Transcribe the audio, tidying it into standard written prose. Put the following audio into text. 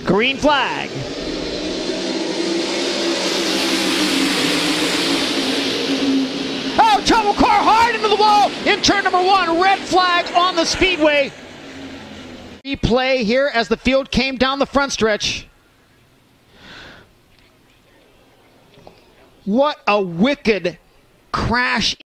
Green flag. Oh, trouble car hard into the wall in turn number 1. Red flag on the Speedway. Replay here as the field came down the front stretch. What a wicked crash.